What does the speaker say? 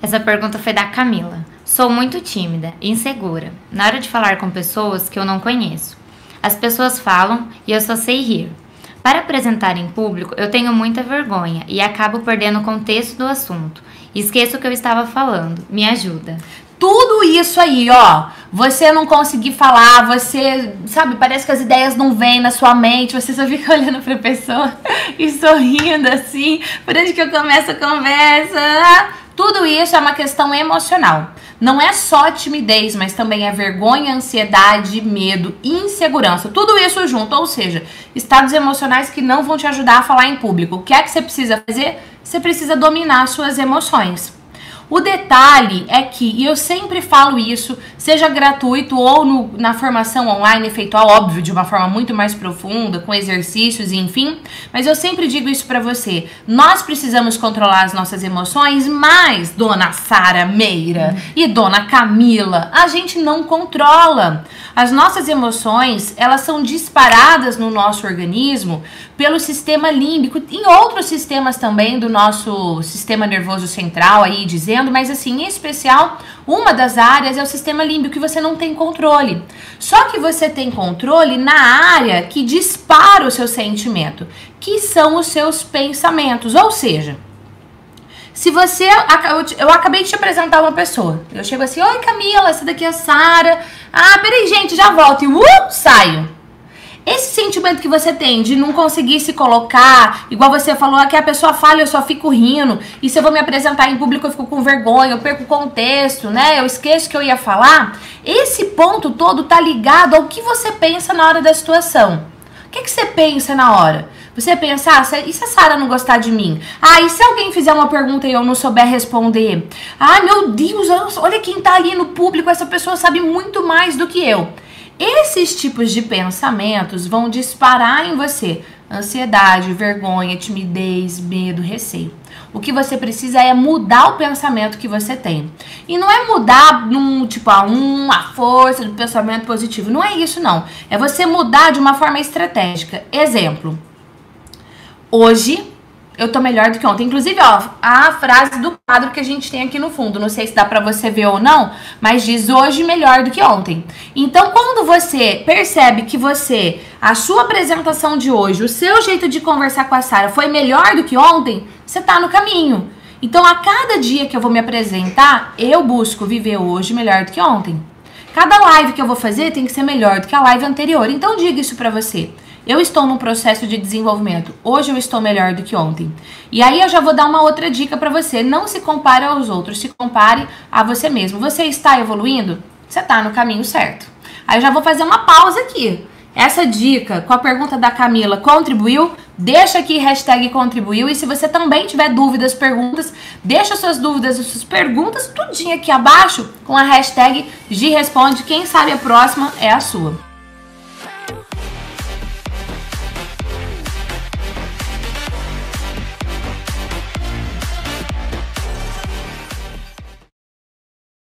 Essa pergunta foi da Camila. Sou muito tímida, insegura, na hora de falar com pessoas que eu não conheço. As pessoas falam e eu só sei rir. Para apresentar em público, eu tenho muita vergonha e acabo perdendo o contexto do assunto. Esqueço o que eu estava falando. Me ajuda. Tudo isso aí, ó, você não conseguir falar, você, sabe, parece que as ideias não vêm na sua mente, você só fica olhando pra pessoa e sorrindo assim, por onde que eu começo a conversa. Tudo isso é uma questão emocional. Não é só timidez, mas também é vergonha, ansiedade, medo, insegurança. Tudo isso junto, ou seja, estados emocionais que não vão te ajudar a falar em público. O que é que você precisa fazer? Você precisa dominar suas emoções. O detalhe é que, e eu sempre falo isso, seja gratuito ou na formação online, feito óbvio, de uma forma muito mais profunda, com exercícios e enfim, mas eu sempre digo isso pra você, nós precisamos controlar as nossas emoções, mas dona Sara Meira e dona Camila, a gente não controla. As nossas emoções, elas são disparadas no nosso organismo pelo sistema límbico, em outros sistemas também do nosso sistema nervoso central aí dizendo, mas assim, em especial, uma das áreas é o sistema límbico que você não tem controle. Só que você tem controle na área que dispara o seu sentimento, que são os seus pensamentos, ou seja, se você... Eu acabei de te apresentar uma pessoa. Eu chego assim, oi Camila, essa daqui é a Sara. Ah, peraí gente, já volto. E saio. Esse sentimento que você tem de não conseguir se colocar, igual você falou, que a pessoa fala, eu só fico rindo. E se eu vou me apresentar em público, eu fico com vergonha, eu perco o contexto, né? Eu esqueço que eu ia falar. Esse ponto todo tá ligado ao que você pensa na hora da situação. O que você pensa na hora? Você pensa, e se a Sara não gostar de mim? Ah, e se alguém fizer uma pergunta e eu não souber responder? Ah, meu Deus, olha quem tá ali no público, essa pessoa sabe muito mais do que eu. Esses tipos de pensamentos vão disparar em você ansiedade, vergonha, timidez, medo, receio. O que você precisa é mudar o pensamento que você tem. E não é mudar a força do pensamento positivo. Não é isso, não. É você mudar de uma forma estratégica. Exemplo. Hoje eu tô melhor do que ontem. Inclusive, ó, a frase do quadro que a gente tem aqui no fundo. Não sei se dá pra você ver ou não, mas diz hoje melhor do que ontem. Então, quando você percebe que a sua apresentação de hoje, o seu jeito de conversar com a Sara foi melhor do que ontem, você tá no caminho. Então, a cada dia que eu vou me apresentar, eu busco viver hoje melhor do que ontem. Cada live que eu vou fazer tem que ser melhor do que a live anterior. Então, diga isso pra você. Eu estou num processo de desenvolvimento. Hoje eu estou melhor do que ontem. E aí eu já vou dar uma outra dica pra você. Não se compare aos outros, se compare a você mesmo. Você está evoluindo? Você está no caminho certo. Aí eu já vou fazer uma pausa aqui. Essa dica com a pergunta da Camila contribuiu? Deixa aqui hashtag contribuiu. E se você também tiver dúvidas, perguntas, deixa suas dúvidas e suas perguntas tudinho aqui abaixo com a hashtag GResponde. Quem sabe a próxima é a sua.